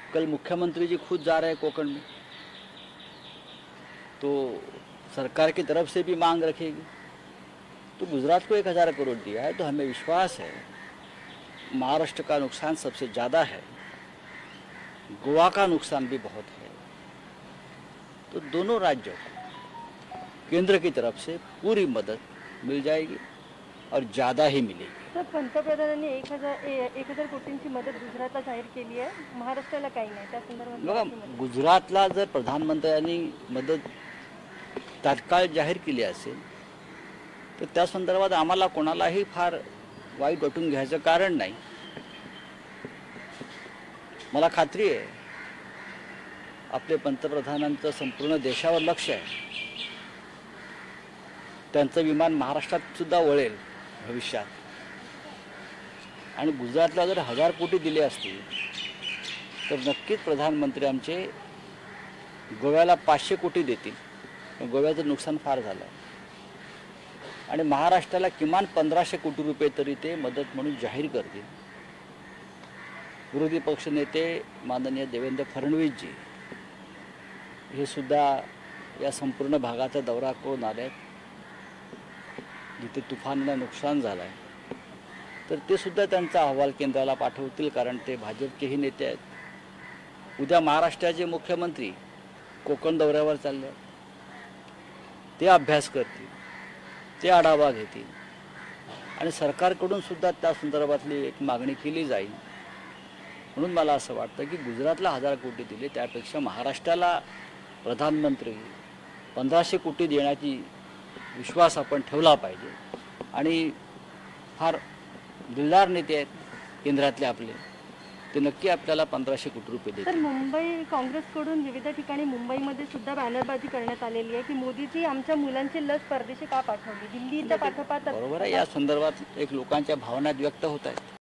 कल मुख्यमंत्री जी खुद जा रहे हैं कोकण में, तो सरकार की तरफ से भी मांग रखेगी। तो गुजरात को 1,000 करोड़ दिया है, तो हमें विश्वास है महाराष्ट्र का नुकसान सबसे ज़्यादा है, गोवा का नुकसान भी बहुत है। तो दोनों राज्यों को केंद्र की तरफ से पूरी मदद मिल जाएगी और ज़्यादा ही मिलेगी। तर पंतप्रधानांनी 1,000 कोटींची मदत गुजरातला जाहीर केली आहे, महाराष्ट्राला काही नाही, त्या संदर्भात बघा, बाकी मदत. गुजरातला जर प्रधानमंत्र्यांनी मदत तात्काळ जाहीर केली असेल तर त्या संदर्भात आम्हाला कोणालाही फार वाईट वाटून घ्यायचं कारण नाही। मला खात्री आहे आपले पंतप्रधानांचं संपूर्ण देशावर लक्ष आहे। त्यांचं विमान महाराष्ट्रात सुद्धा वळेल भविष्यात, आणि गुजरातला जर 1,000 कोटी दिले असतील तर नक्कीच प्रधानमंत्री आमचे गोव्याला 500 कोटी देतील। गोव्याचं नुकसान फार झालं आहे आणि महाराष्ट्राला किमान 1,500 कोटी रुपये तरी ते मदत म्हणून जाहीर करतील। विरोधी पक्षनेते माननीय देवेंद्र फडणवीसजी हे सुद्धा या संपूर्ण भागाचा दौरा करून आले आहेत, जिथे तुफाननं नुकसान झालं आहे, तर ते सुद्धा त्यांचा अहवाल केंद्राला पाठवतील, कारण ते भाजपचेही नेते आहेत। उद्या महाराष्ट्राचे मुख्यमंत्री कोकण दौऱ्यावर चालले आहेत, ते अभ्यास करतील, ते आढावा घेतील आणि सरकारकडून सुद्धा त्या संदर्भातली एक मागणी केली जाईल। म्हणून मला असं वाटतं की गुजरातला 1,000 कोटी दिले त्यापेक्षा महाराष्ट्राला प्रधानमंत्री 1,500 कोटी देण्याची विश्वास आपण ठेवला पाहिजे। आणि फार दिलदार नेते आहेत केंद्रातले आपले, ते नक्की आपल्याला 1,500 कोटी रुपये तर देतील। मुंबई काँग्रेसकडून विविध ठिकाणी मुंबईमध्ये सुद्धा बॅनरबाजी करण्यात आलेली आहे की मोदीजी आमच्या मुलांची लस परदेशी का पाठवली, दिल्लीच्या पाठोपाठ. बरोबर आहे, या संदर्भात एक लोकांच्या भावना व्यक्त होत आहेत।